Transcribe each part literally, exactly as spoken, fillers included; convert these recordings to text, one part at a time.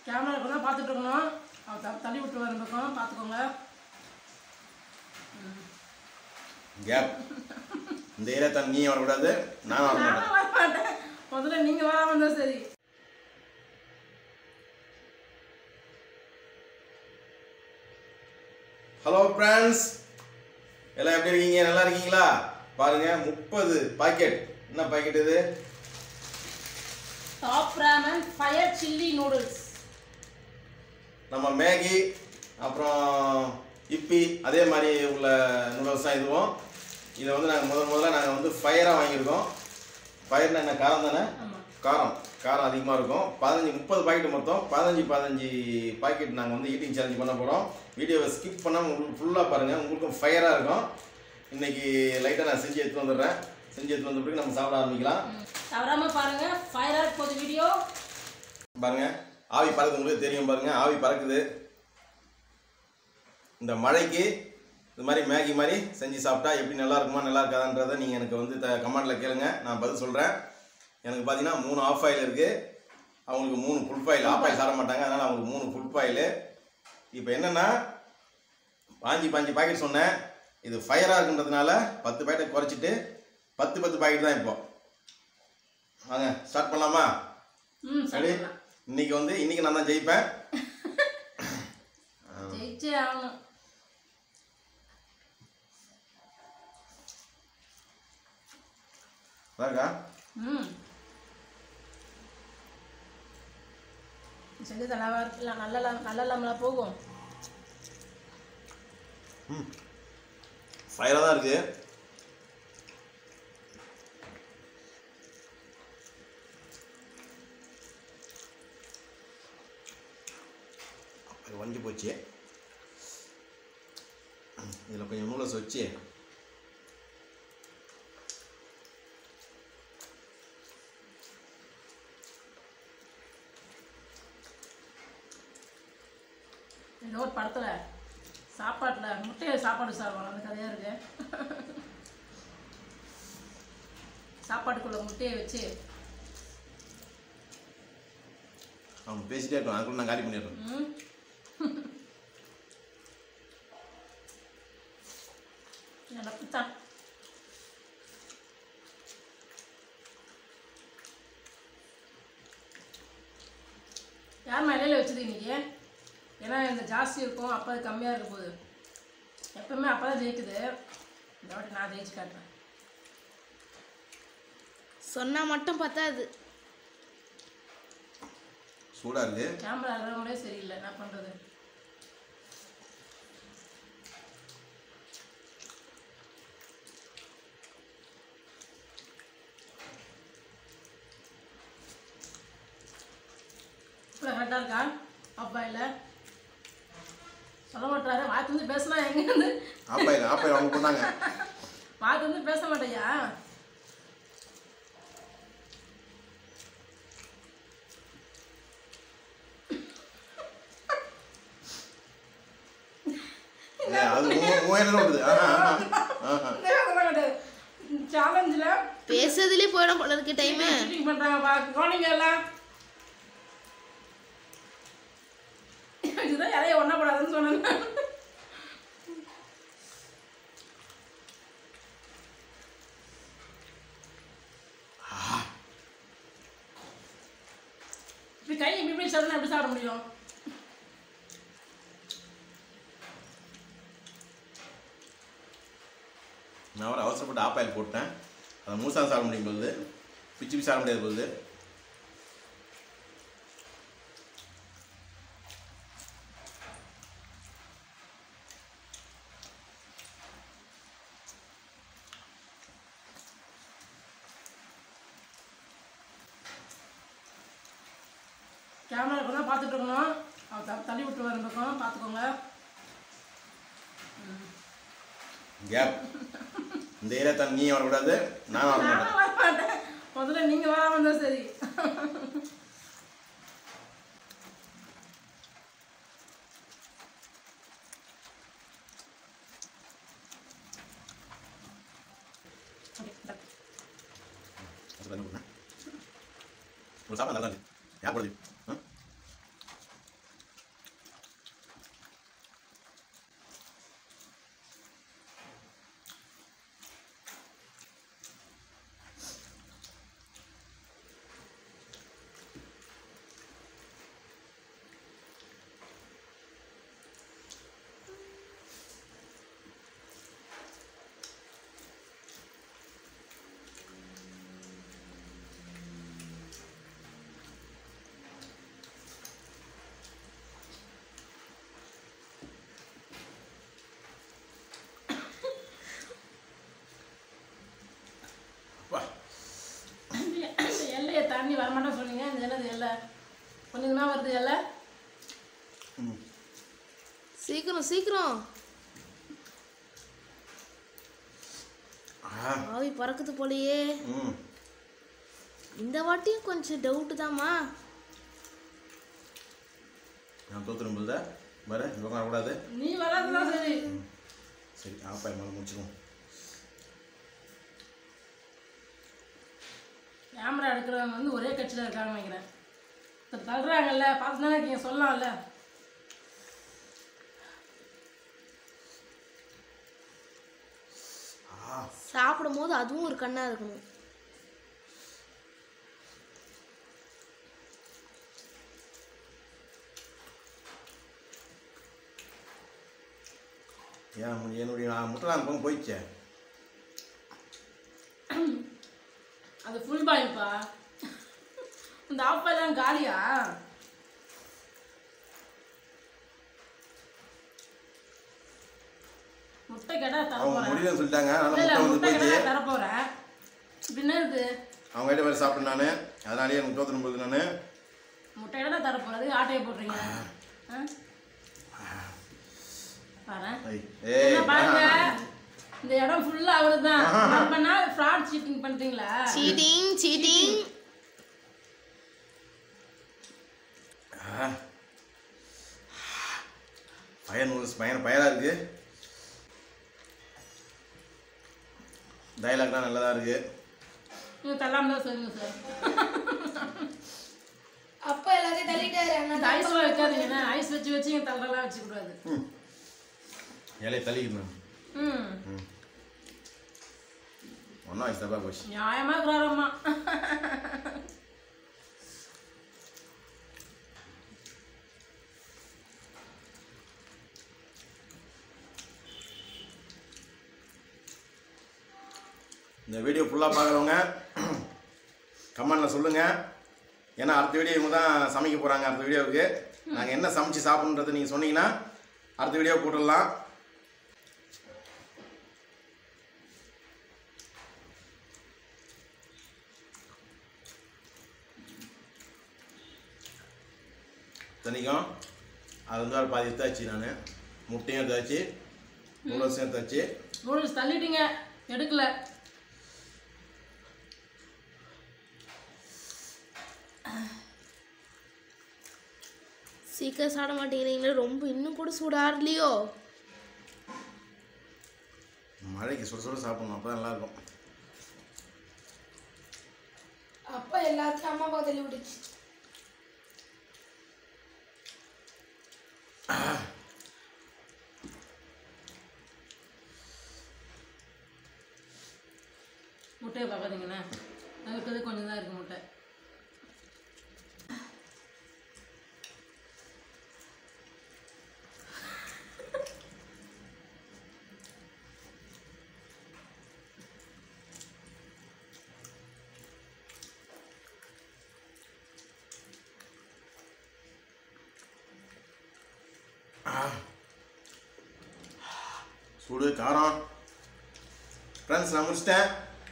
Camera கூட பார்த்துட்டு இருக்கணும். அவர் தள்ளி விட்டு வர பக்கம் பார்த்துக்கோங்க. கேப் இந்த ஏரியா தான் நீ வரக்கூடாது, நான் வர மாட்டேன். வர மாட்டேன். முதல்ல நீங்கள் வராமல் இருந்தால் சரி. ஹலோ ஃப்ரெண்ட்ஸ், எல்லாம் எப்படி இருக்கீங்க? நல்லா இருக்கீங்களா? பாருங்க, முப்பது பாக்கெட். என்ன பாக்கெட் இது? Top Ramen fire chilli noodles. நம்ம மேகி அப்புறம் இப்பி அதே மாதிரி உள்ள நூடுல்ஸ் தான் இதுவும். இதை வந்து நாங்கள் முதல் முதல்ல நாங்கள் வந்து ஃபயராக வாங்கியிருக்கோம். ஃபயர்னா என்ன, காரம் தானே? காரம் காரம் அதிகமாக இருக்கும். பதினஞ்சு முப்பது பாக்கெட் மொத்தம் பதினஞ்சு பதினஞ்சு பாக்கெட் நாங்கள் வந்து ஈட்டிங் சேலஞ்ச் பண்ண போகிறோம். வீடியோவை ஸ்கிப் பண்ணாமல் உங்களுக்கு ஃபுல்லாக பாருங்கள், உங்களுக்கும் ஃபயராக இருக்கும். இன்றைக்கி லைட்டாக நான் செஞ்சு எடுத்துகிட்டு வந்துடுறேன். செஞ்சு எடுத்து வந்த பிறகு நம்ம சாப்பிட ஆரம்பிக்கலாம். தவறாமல் பாருங்கள், ஃபயராக போகுது வீடியோ. பாருங்கள், ஆவி பறக்குது, உங்களுக்கு தெரியும். பாருங்கள், ஆவி பறக்குது. இந்த மழைக்கு இது மாதிரி மேகி மாதிரி செஞ்சு சாப்பிட்டா எப்படி நல்லா இருக்குமா நல்லா இருக்காதுன்றதை நீங்கள் எனக்கு வந்து த கமெண்டில் கேளுங்க, நான் பதில் சொல்கிறேன். எனக்கு பார்த்தீங்கன்னா மூணு ஆஃப் ஆயில் இருக்குது, அவங்களுக்கு மூணு ஃபுல் ஆயில். ஆஃப் ஆயில் சாப்பிட மாட்டாங்க, அதனால் அவங்களுக்கு மூணு ஃபுல் ஆயில். இப்போ என்னென்னா, பாஞ்சு பாஞ்சு பாக்கெட் சொன்னேன். இது ஃபயராக இருக்குன்றதுனால பத்து பாக்கெட் குறைச்சிட்டு பத்து பத்து பாக்கெட் தான் இப்போ. வாங்க ஸ்டார்ட் பண்ணலாமா? சரி, இன்னைக்கு வந்து இன்னைக்கு நான் தான் ஜெயிப்பேன். ஜெயிச்சே ஆகணும். பாருங்க, ம் செஞ்சு நல்லா இருக்குல்ல, நல்ல நல்ல இல்லாமலாம் போகும். ம் ஃபயராக தான் இருக்குது. வஞ்சி போச்சு. இதில் கொஞ்சம் நூலஸ் வச்சு ஏதோ ஒரு படத்தில் சாப்பாட்டில் முட்டையை சாப்பாடு சாப்பிடுவாங்க, அந்த கதையாக இருக்கு. சாப்பாட்டுக்குள்ள முட்டையை வச்சு அவங்க பேசிட்டே இருக்கோம், அதுக்குள்ள நான் காலி பண்ணிடுறேன். எனக்குத்தான் யார் இலையில வச்சது இன்னைக்கு? ஏன்னா இந்த ஜாஸ்தி இருக்கும், அப்போ அது கம்மியாக இருக்க போகுது. எப்பவுமே அப்போ தான் ஜெயிக்குது. இந்த வாட்டி நான் ஜெயிச்சு காட்டுறேன். சொன்னால் மட்டும் பத்தாது, சூடாக இருக்குது. கேமரா இருக்கிறவங்களே சரியில்லை, என்ன பண்ணுறது? இப்போ கரெக்டாக இருக்கா? அப்பா இல்லை சொல்ல மாட்டாரு. வாய்க்கு வந்து பேசினா எங்கே வந்து ஆப்பா இல்லை, ஆப்பா அவங்க பண்ணாங்க. வாய்க்கு வந்து பேச மாட்டேயா? சேலஞ்சில் பேசுறதுலேயே போயிடும் போல இருக்கு டைமு. பண்ணுறாங்க குழந்தைங்க எல்லாம். இதுதான் யாரையும் ஒன்றா போடாதுன்னு சொன்னாங்க. இப்படி கை இப்படி இப்படி சாப்பிடணும், எப்படி சாப்பிட முடியும்? நான் ஒரு அவசரப்பட்டு ஆப்பாயில் போட்டேன். அதை முழுசாக சாப்பிட முடியும் போகுது, பிச்சு பிச்சு சாப்பிட முடியாது போகுது. கேமரா கூட பார்த்துட்டு இருக்கணும், அவர் தள்ளி விட்டு வர பக்கம் பார்த்துக்கோங்க. கேப் இந்த ஏரியா தான் நீ வரக்கூடாது, நான் வர மாட்டேன். வர மாட்டேன். முதல்ல நீங்கள் வராமல் இருந்தால் சரி. ஒரு சாப்பாடு நல்லா இருக்கு. யார் போடுது? தாண்டி வரமாட்டேன்னு சொன்னீங்க. இந்த என்னது எல்லை கொஞ்சம் கொஞ்சமாக வருது எல்லை. ம் சீக்கிரம் சீக்கிரம். ஆ ஆவி பறக்குது போலயே. ம் இந்த வாட்டியும் கொஞ்சம் டவுட்டு தாம்மா. நான் தோத்துரும் போது வர இவங்க வரக்கூடாது. நீ வராதுதான் சரி. சரி ஆப்பா மேலே முடிச்சுக்கோம். கேமரா எடுக்கிறவங்க வந்து ஒரே கட்சியில் இருக்காங்கன்னு நினைக்கிறேன். இப்போ தள்ளுறாங்கல்ல, பார்த்து தானே இருக்கீங்க, சொல்லலாம்ல. சாப்பிடும் போது அதுவும் ஒரு கண்ணா இருக்கணும். ஏன் என்னுடைய முட்டலாம் போங்க போயிடுச்சே. அது ஃபுல் பாயில்ப்பா. இந்த ஆஃப் பாயிலாம் காலியா? முட்டை கேட்டால் தர அவங்க போகிறேன். முடியலன்னு சொல்லிட்டாங்க. அதனால இல்லை முட்டை வந்து முட்டை போயிடுச்சு. கேட்டால் தர போகிறேன். இப்படின்னா இது அவங்க கிட்ட வேறு சாப்பிட்டேன் நான். அதனாலேயே எனக்கு தோத்துரும் போது நான் முட்டை கேட்டால் தர போகிறது. ஆட்டையை போடுறீங்க. பாரு ஏய் பாருங்க, இந்த இடம் ஃபுல்லா அவருதான். அப்பனா ஃப்ராட் சீட்டிங் பண்றீங்களா? Cheating cheating. பையன் நூல்ஸ் பையன் பயரா இருக்கு. டைலாக்லாம் நல்லதா இருக்கு. நீங்க தள்ளாம தான் சொல்லுங்க சார். அப்பா எல்லாத்தையும் தள்ளிட்டாரு. இந்த ஐஸ் வைக்காதீங்க. ஐஸ் வச்சு வச்சு இங்க தள்ளலாம் வச்சு கூடாது. இலையை தள்ளிக்கணும். ம் ம் ஒன்றும் ஐஸ் தப்பா போச்சு. நியாயமா இருக்கிறாரம்மா. இந்த வீடியோ ஃபுல்லாக பார்க்குறவங்க கமெண்டில் சொல்லுங்கள். ஏன்னா அடுத்த வீடியோ இவங்க தான் சமைக்க போகிறாங்க. அடுத்த வீடியோவுக்கு நாங்கள் என்ன சமைச்சு சாப்பிட்ணுன்றது நீங்கள் சொன்னீங்கன்னா அடுத்த வீடியோ போட்டுடலாம். தனிக்கும் அது வந்து ஒரு பாதி எடுத்தாச்சு. நான் முட்டையும் எடுத்தாச்சு, நூடுல்ஸும் எடுத்தாச்சு. நூடுல்ஸ் தள்ளிட்டீங்க, எடுக்கல. சீக்கிரம் சாப்பிட மாட்டேங்கிறீங்களே. ரொம்ப இன்னும் கூட சூடாகலையோ? மழைக்கு சுட சுட சாப்பிடணும், அப்போ தான் நல்லாயிருக்கும். அப்பா எல்லாத்தையும் அம்மா அப்பா தள்ளி விட்டுச்சு. முட்டையை பார்க்காதீங்கண்ணே, இருக்கிறது கொஞ்சம் தான் இருக்கு முட்டை. சூடு காரம். ஃப்ரெண்ட்ஸ் நான் முடிச்சிட்டேன்.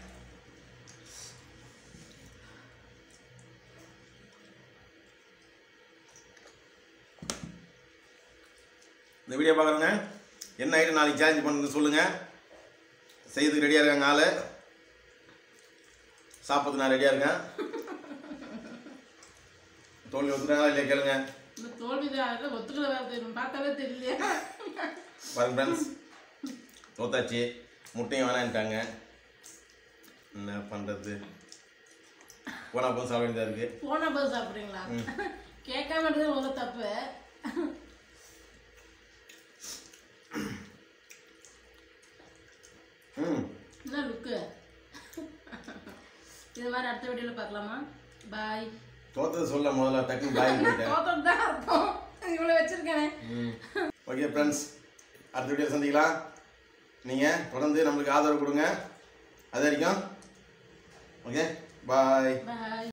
இந்த வீடியோ பார்க்குறேங்க என்ன ஐட்டம் நாளைக்கு சேலஞ்ச் பண்ணுறது சொல்லுங்கள். செய்யறதுக்கு ரெடியாக இருக்காங்க ஆள். சாப்பிட்றதுக்கு நான் ரெடியாக இருக்கேன். தோல்வி ஒத்துறாங்களா இல்லையா கேளுங்க. இந்த தோல்விதான் ஒத்துக்கிற வேறு பார்த்தாலே தெரியலையா? பாருங்க ஃப்ரெண்ட்ஸ், தோத்தாச்சு. முட்டையும் வேணான்ட்டாங்க. என்ன பண்ணுறது, போனால் போதும் சாப்பிட வேண்டியதாக இருக்குது. போன போது சாப்பிட்றீங்களா? கேட்காம இருக்கிறது ஒரு தப்பு. ம் என்ன லுக்கு? இது மாதிரி அடுத்த வீடியோவில் பார்க்கலாமா? பாய். தோத்தது சொல்ல முதல்ல டக்குனு பாய் போயிட்டேன். தோத்தது தான் இருக்கும், இவ்வளோ வச்சுருக்கேன். ஓகே ஃப்ரெண்ட்ஸ், அடுத்த வீடியோ சந்திக்கலாம். நீங்கள் தொடர்ந்து நம்மளுக்கு ஆதரவு கொடுங்க. அது வரைக்கும் ஓகே பாய். பாய்.